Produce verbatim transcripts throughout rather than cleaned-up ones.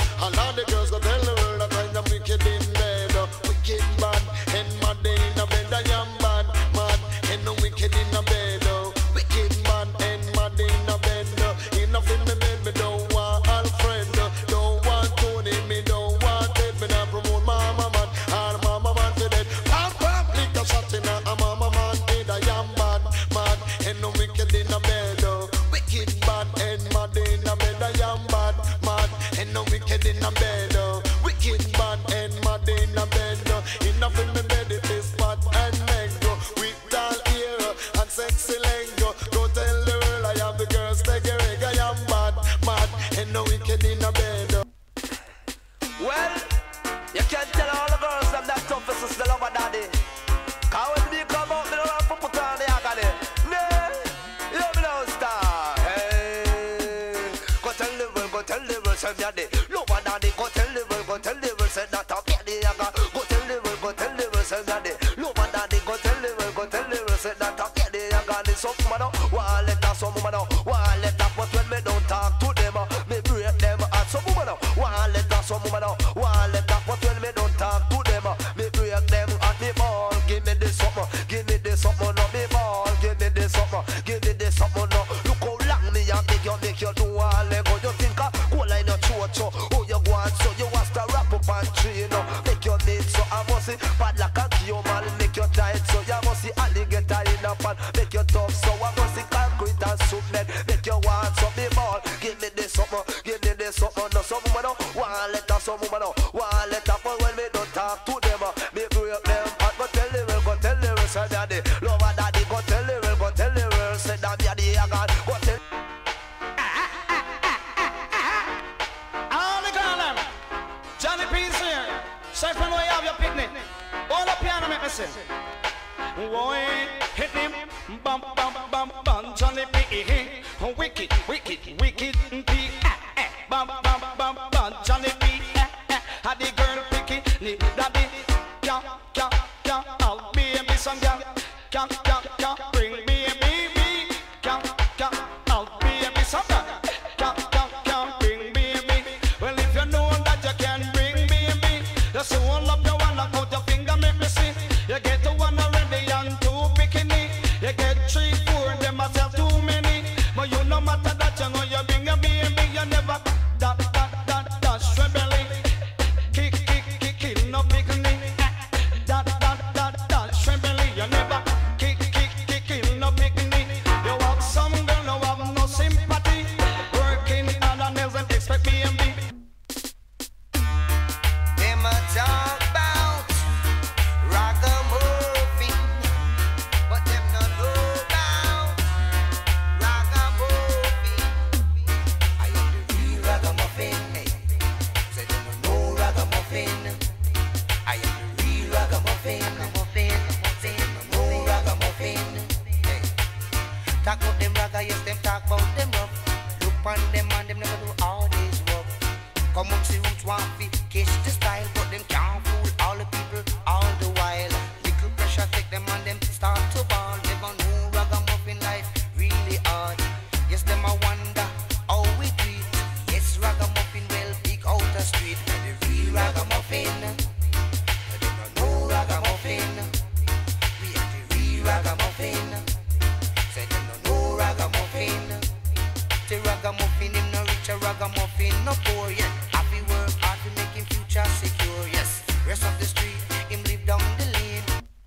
And all the girls go tell the world that I'm wicked in bed. Wicked bad, and mad in a bed. I am bad, mad, and no wicked in a bed. Wicked bad, and mad in a bed. Enough in me bed, me don't want Alfred. Don't want Tony, me don't want Ted. Me not promote mama man, all mama man to dead. Pop, pop, lick a shot in a mama man head. I am bad, mad, and no wicked in a bed. Wicked bad, and mad in a bed. I am bad, mad, and no wicked in a bed. Wicked bad, and mad in a bed. Enough in me bed, it is bad and mango. With tall ear and sexy lingo. Go tell the world I am the girls take a reg. I am bad, mad, and no wicked in a bed. Well, you can't tell all the girls them that tough is the love of daddy. Cause when they come out, they don't have to put on the agony. Nah, you know me now star. Hey, go tell the world, go tell the world, say daddy. Love of daddy, go tell the world, go tell the world, say that I'll get the aga. Go tell the world, go tell the world, say daddy. Love of daddy, go tell the world, go tell the world, say that I'll get the aga. This up, man, one let us some woman, one let us, but when me don't talk to them, me break them at some woman, one let us some woman, one let us, but when me don't talk to them, me break them at me ball. Give me this something, give me this something, no me ball. Give me this something, give me this something, no. Look how long me a make you, make you do all Lego. You think a go line your throat, so oh you go on, so you want to wrap up and tree, no. Make your need, so I must see padlock and key, man, make you tight, so you must see alligator in a pan, make you tough, so I must see concrete and soup net, make you want some me ball. Give me this something, give me this something, no. Some woman, no, one letter, some woman, no, one letter, but when me don't talk to them, me break them. Go tell the world, go tell the world, say daddy. Love a daddy, go tell the world, go tell the world, say that daddy, I got. Go tell. All the girl them, Johnny P's here. Say when we have your picnic, all the piano make me sing. Boy, hit him, bum bum bum bum, Johnny P. Wicked, wicked, wicked P. Bum bum bum bum, Johnny P. Had the girl picky, the daddy, can can can, I'll be me some can can can can, bring me a baby, can can, I'll be me some can can can can, bring me a baby. Well if you know that you can bring me a baby, just hold up your one and out your finger make me see. You get to one already and two bikini, you get three, four, them myself too many. But you no matter that you know you bring a baby, you never that that that dash rebelling. Kick kick kick kill no bikini. That that that that trembling. You never kick kick kick kill no bikini. You have some girl no have no sympathy. Working hard and doesn't expect me and me. Them a talk about ragamuffin, but them no know about ragamuffin. I am the real ragamuffin. Hey. Say them no know ragamuffin. I am the real ragamuffin. Ragamuffin. Say them no know ragamuffin. Hey. Talk about them raga, yes them talk about them rough. Look on them and them never do all this work. Come up see roots want fi catch the style, but them can't fool all the people all the while. Little pressure take them and them start to ball. Never know ragamuffin life really hard. Yes, them a wonder how we do it. Yes, ragamuffin well big out the street. And the real ragamuffin, them a know ragamuffin. We are the real ragamuffin. Say them no know ragamuffin. The ragamuffin him no rich, a ragamuffin no poor yet. Happy work hard to make him future secure. Yes, rest of the street him live down the lane.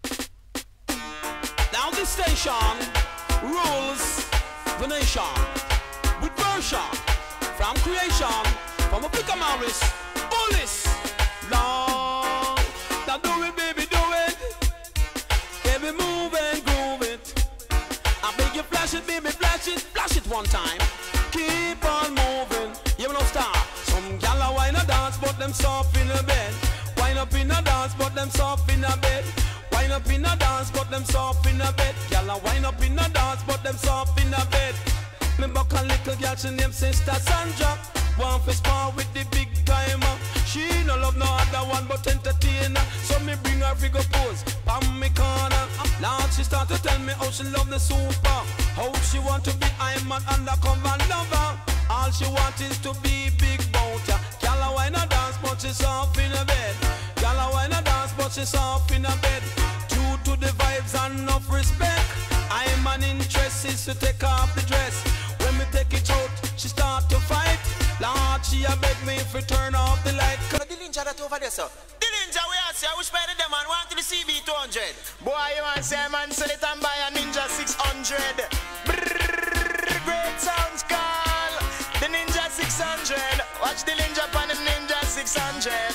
Now this station rules the nation with version from creation from a Africa Morris, Bullis, long. Now do it, baby, do it. Baby, move and groove it. I beg you, flash it, baby, flash it, flash it one time. Keep on moving, you will not stop. Some gal a wine a dance, but them soft in a bed. Wine up in a dance, but them soft in a bed. Wine up in a dance, but them soft in a bed. Gal a wine up in a dance, but them soft in a bed. Me buck a little gal, she name Sister Sandra. One for spar with the big timer. She no love no other one but entertainer. So me bring her figure pose on me corner. Now she start to tell me how she love the super. How she want to be I'm an undercover lover. All she want is to be big bout ya. Gal a wine she soft in a bed. True to the vibes and enough respect. I'm an interest is to take off the dress. When me take it out, she start to fight. Lord, she a beg me if we turn off the light. The ninja that over there, sir. The ninja we are say, I wish by the man want to the C B two hundred. Boy, you want to say, man, sell it and buy a Ninja six hundred. Brrrr, great sounds call. The Ninja six hundred. Watch the ninja pan the Ninja six hundred.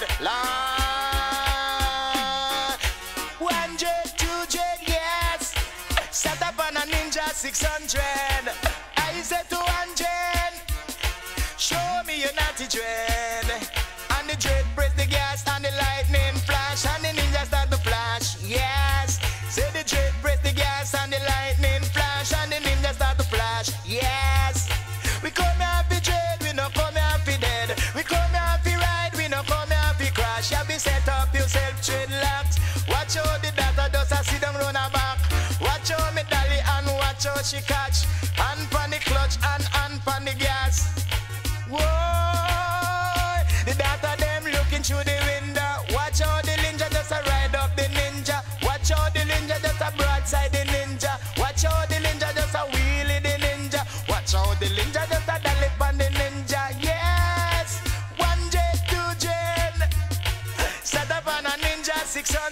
Lord. one hundred, two hundred, yes. Set up on a Ninja six hundred. I said two hundred. Show me your naughty dread. And the dread press the gas and the lightning flash. And the ninja start to flash, yes. Say the dread press the gas and the lightning flash. And the ninja start to flash, yes. We come here for dread, we no come here for dead. We come here for ride, we no come here for crash. You be set up yourself dreadlocks. Watch how the data does a sit down round her back. Watch how me dolly and watch how she catch. Hand pan the clutch and hand pan the gas. Whoa, the data them looking through the window. Watch how the ninja just a ride up the ninja. Watch how the ninja just a broadside the ninja. Watch how the ninja just a wheelie the ninja. Watch how the ninja just a dolly on the ninja. Yes, one J, two J. Set up on a Ninja six hundred.